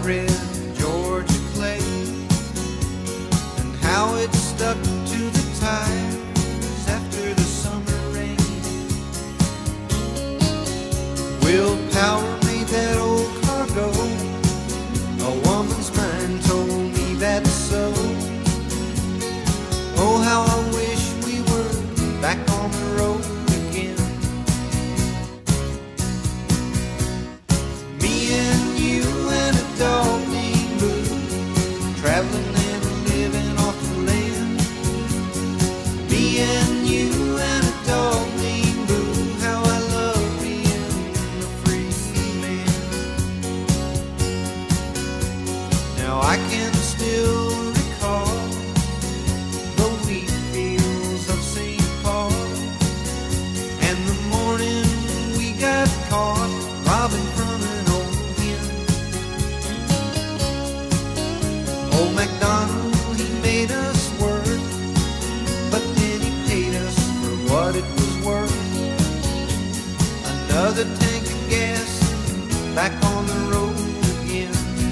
red Georgia clay, and how it stuck to the tires after the summer rain. Willpower made that old car go. A woman's mind told me that's so. Oh, how I wish we were back on the road again. Me and you and a dog named Boo, traveling and living off the land. Me and you and a dog named Boo, how I love being a free man. Now I can still recall the wheat fields of St. Paul, and the morning we got caught robbing from an old hen. Old MacDonald, he made us work, but then he paid us for what it was worth. Another tank of gas, back on the road again.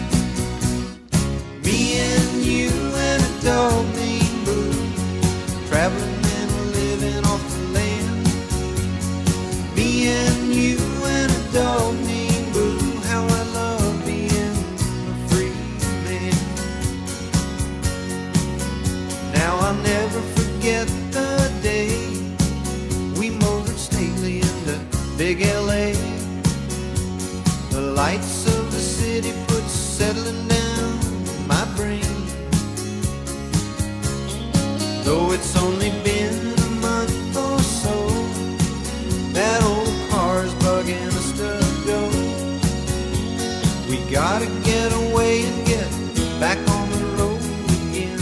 Me and you and a dog named Boo, traveling and living off the land. Me and you and a dog named Boo, how I love being a free man. Now I'll never forget the day we motored stately into big LA. The lights of the city put settling down my brain. Though it's only been a month or so, that old car's bugging us to go. We gotta get away and get back on the road again.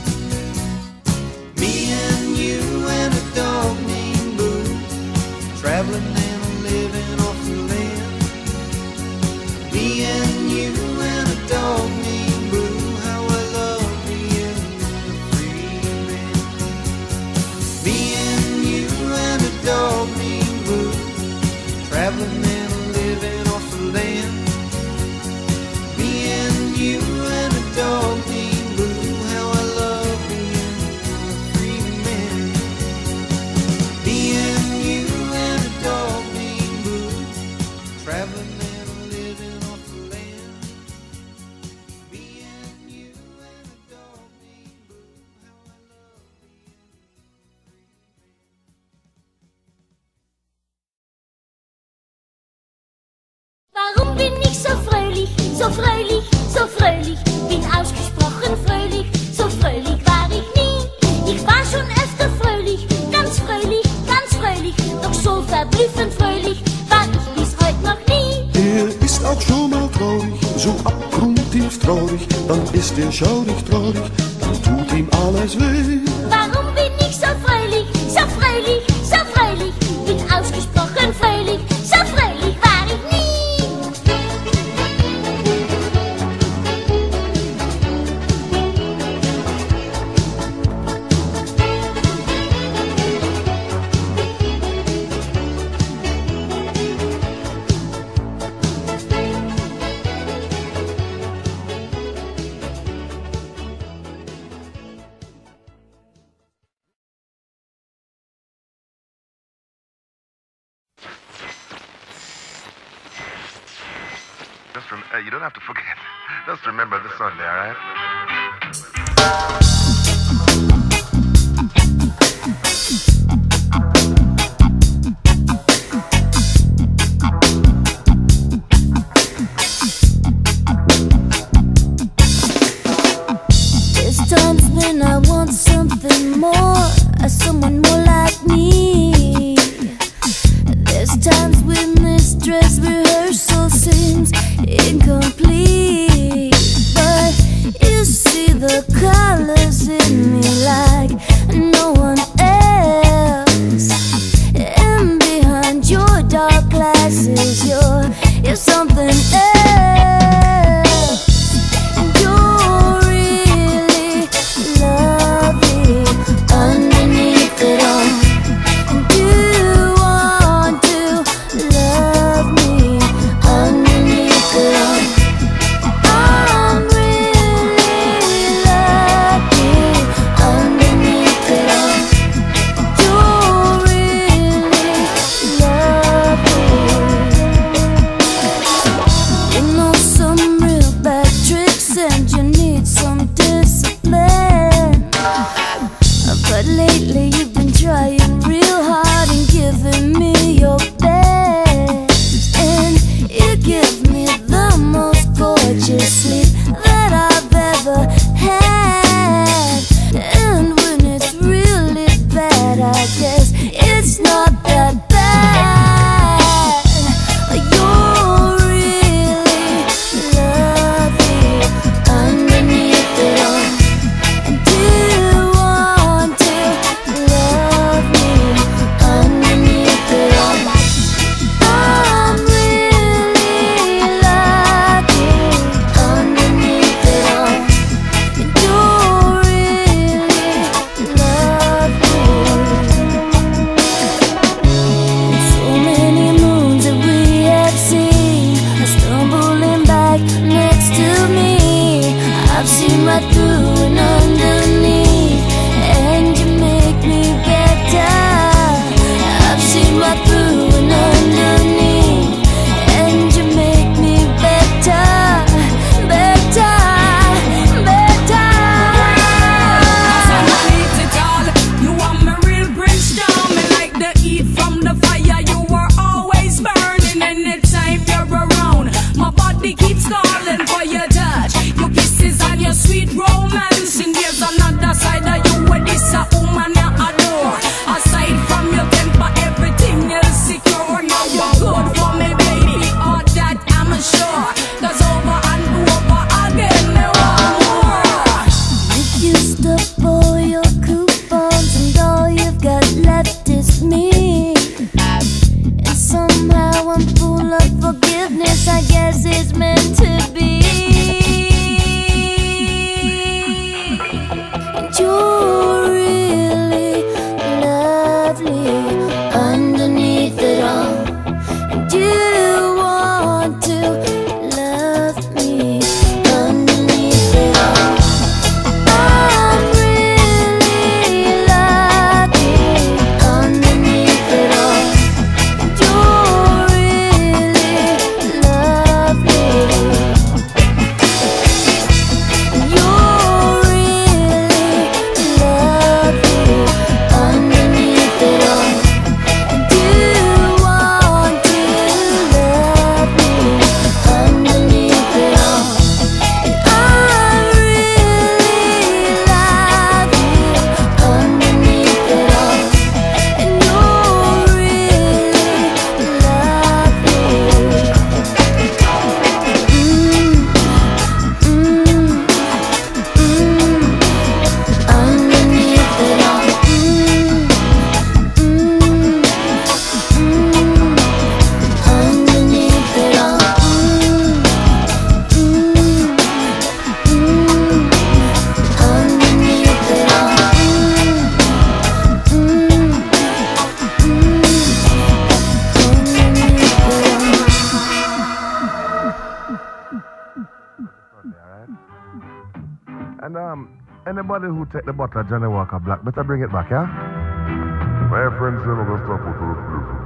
Me and you and a dog named Boo, traveling and living off the land. Me and you and a dog named Boo, how I love being a free man. Me and you and a dog named Boo, traveling and living off the land. Me and you and a dog named Boo, how I love being a free man. Me and you and a dog named Boo, traveling and living off the land. Me and you and a dog named Boo, how I love being a free man. Warum bin ich so fröhlich, so fröhlich, so fröhlich? Bin ausgesprochen fröhlich, so fröhlich war ich nie. Ich war schon öfter fröhlich, ganz fröhlich, ganz fröhlich. Doch so verblüffend fröhlich war ich bis heute noch nie. Ist auch schon mal traurig, so abgrundtief traurig, dann ist schaurig traurig, dann tut ihm alles weh. Warum bin ich so fröhlich, so fröhlich, so fröhlich? Bin ausgesprochen fröhlich, so fröhlich war ich nie. You don't have to forget. Just remember this Sunday, all right? There's times when I want something more, someone more like me. There's times when this dress rehearsal seems incomplete, but you see the colors in me like no one else. And behind your dark glasses, you're something else. You're really lovely underneath it all. Do you want to love me underneath it all? seen right through and underneath, and you make me better. I've seen right through and underneath, and you make me better, better, better. Underneath it all, you are my real brimstone. Me like the heat from the fire. You are always burning anytime you're around. My body keeps calling for your touch, your kisses and your sweet romance. And there's another side of you where this a woman you adore. Aside from your temper, everything else secure. You're good for me, baby, all that I'm sure. 'Cause over and over again, there are more. You used up all your coupons and all you've got left is me. And somehow I'm full of forgiveness, I guess it's meant to be. And you're really lovely underneath it all. And you want to love me underneath it all. I'm really lucky underneath it all. And you're really lovely. And you're really lovely underneath it all. And you want to love me underneath it all. And I really love you underneath it all. And you're really lovely. Underneath it all. Underneath it all. Underneath it all. And anybody who take the bottle of Johnny Walker Black, better bring it back, yeah? My friends, you know the stuff with those places.